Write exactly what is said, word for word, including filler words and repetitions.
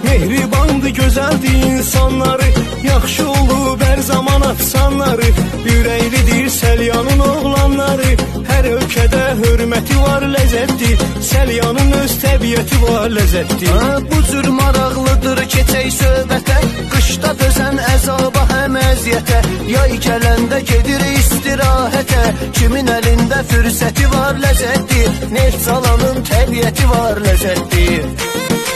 Mehribandı, gözəldi insanları, yaxşı olub hər zaman afsanları. Ürəklidir Səlyanın oğlanları, hər ölkədə hörməti var, ləzzətli. Səlyanın öz təbiəti var, ləzzətli. Bu cür maraqlıdır keçək söhbətə, qışda dözən əzaba həm əziyyətə. Yay gələndə gedir istirahətə, kimin əlində fürsəti var, ləzzətli. Neftçalanın təbiəti var, ləzzətli.